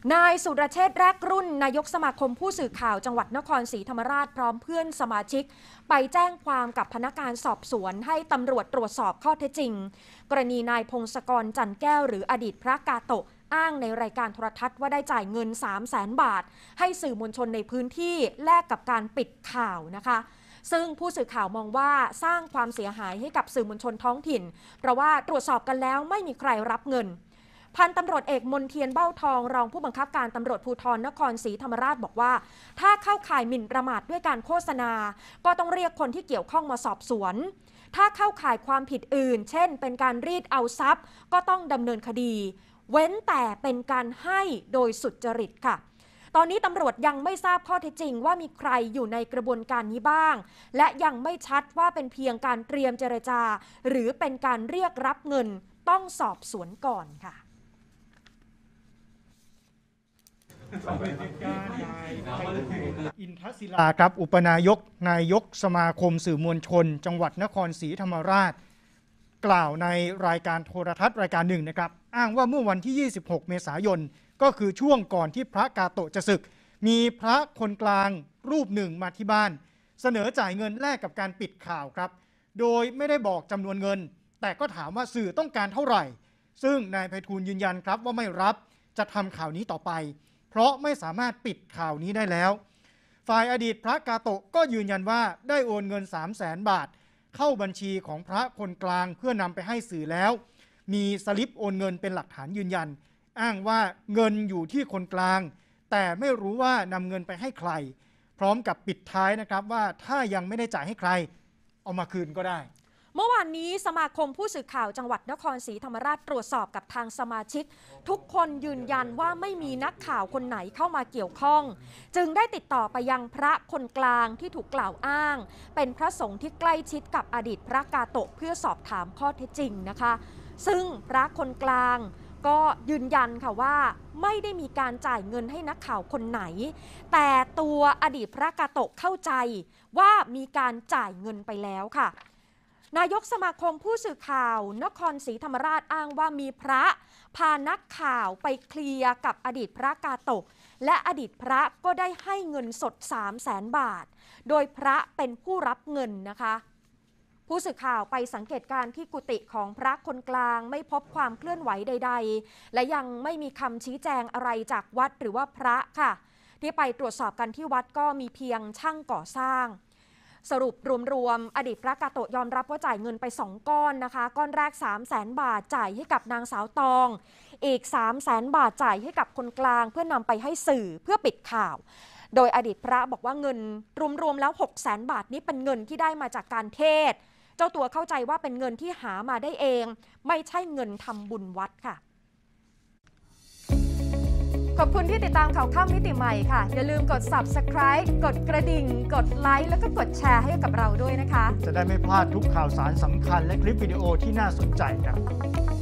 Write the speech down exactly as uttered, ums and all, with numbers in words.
นายสุรเชษฐ์แรกรุ่นนายกสมาคมผู้สื่อข่าวจังหวัดนครศรีธรรมราชพร้อมเพื่อนสมาชิกไปแจ้งความกับพนักงานสอบสวนให้ตำรวจตรวจสอบข้อเท็จจริงกรณีนายพงศกรจันแก้วหรืออดีตพระกาโตะอ้างในรายการโทรทัศน์ว่าได้จ่ายเงิน สามแสน บาทให้สื่อมวลชนในพื้นที่แลกกับการปิดข่าวนะคะซึ่งผู้สื่อข่าวมองว่าสร้างความเสียหายให้กับสื่อมวลชนท้องถิ่นเพราะว่าตรวจสอบกันแล้วไม่มีใครรับเงินพันตำรวจเอกมนเทียนเบ้าทองรองผู้บังคับการตำรวจภูธรนครศรีธรรมราชบอกว่าถ้าเข้าข่ายหมิ่นประมาทด้วยการโฆษณาก็ต้องเรียกคนที่เกี่ยวข้องมาสอบสวนถ้าเข้าข่ายความผิดอื่นเช่นเป็นการรีดเอาทรัพย์ก็ต้องดำเนินคดีเว้นแต่เป็นการให้โดยสุจริตค่ะตอนนี้ตำรวจยังไม่ทราบข้อเท็จจริงว่ามีใครอยู่ในกระบวนการนี้บ้างและยังไม่ชัดว่าเป็นเพียงการเตรียมเจรจาหรือเป็นการเรียกรับเงินต้องสอบสวนก่อนค่ะอินทศิลาครับอุปนายกนายกสมาคมสื่อมวลชนจังหวัดนครศรีธรรมราชกล่าวในรายการโทรทัศน์รายการหนึ่งนะครับอ้างว่าเมื่อวันที่ยี่สิบหกเมษายนก็คือช่วงก่อนที่พระกาโตะจะสึกมีพระคนกลางรูปหนึ่งมาที่บ้านเสนอจ่ายเงินแลกกับการปิดข่าวครับโดยไม่ได้บอกจำนวนเงินแต่ก็ถามว่าสื่อต้องการเท่าไหร่ซึ่งนายไพฑูรย์ยืนยันครับว่าไม่รับจะทำข่าวนี้ต่อไปเพราะไม่สามารถปิดข่าวนี้ได้แล้วฝ่ายอดีตพระกาโตะก็ยืนยันว่าได้โอนเงิน สามแสน บาทเข้าบัญชีของพระคนกลางเพื่อนำไปให้สื่อแล้วมีสลิปโอนเงินเป็นหลักฐานยืนยันอ้างว่าเงินอยู่ที่คนกลางแต่ไม่รู้ว่านำเงินไปให้ใครพร้อมกับปิดท้ายนะครับว่าถ้ายังไม่ได้จ่ายให้ใครเอามาคืนก็ได้เมื่อวานนี้สมาคมผู้สื่อข่าวจังหวัดนครศรีธรรมราชตรวจสอบกับทางสมาชิกทุกคนยืนยันว่าไม่มีนักข่าวคนไหนเข้ามาเกี่ยวข้องจึงได้ติดต่อไปยังพระคนกลางที่ถูกกล่าวอ้างเป็นพระสงฆ์ที่ใกล้ชิดกับอดีตพระกาโตะเพื่อสอบถามข้อเท็จจริงนะคะซึ่งพระคนกลางก็ยืนยันค่ะว่าไม่ได้มีการจ่ายเงินให้นักข่าวคนไหนแต่ตัวอดีตพระกาโตะเข้าใจว่ามีการจ่ายเงินไปแล้วค่ะนายกสมาคมผู้สื่อข่าวนครศรีธรรมราชอ้างว่ามีพระพานักข่าวไปเคลียร์กับอดีตพระกาโตะและอดีตพระก็ได้ให้เงินสด สามแสน บาทโดยพระเป็นผู้รับเงินนะคะผู้สื่อข่าวไปสังเกตการณ์ที่กุฏิของพระคนกลางไม่พบความเคลื่อนไหวใดๆและยังไม่มีคำชี้แจงอะไรจากวัดหรือว่าพระค่ะที่ไปตรวจสอบกันที่วัดก็มีเพียงช่างก่อสร้างสรุปรวมๆอดีตพระกาโตะยอมรับว่าจ่ายเงินไปสองก้อนนะคะก้อนแรก สามแสน บาทจ่ายให้กับนางสาวตองอีก สามแสน บาทจ่ายให้กับคนกลางเพื่อนำไปให้สื่อเพื่อปิดข่าวโดยอดีตพระบอกว่าเงินรวมๆแล้ว หกแสน บาทนี้เป็นเงินที่ได้มาจากการเทศน์เจ้าตัวเข้าใจว่าเป็นเงินที่หามาได้เองไม่ใช่เงินทำบุญวัดค่ะขอบคุณที่ติดตามข่าวค่ำมิติใหม่ค่ะอย่าลืมกด ซับสไครบ์ กดกระดิ่งกดไลค์แล้วก็กดแชร์ให้กับเราด้วยนะคะจะได้ไม่พลาดทุกข่าวสารสำคัญและคลิปวิดีโอที่น่าสนใจครับ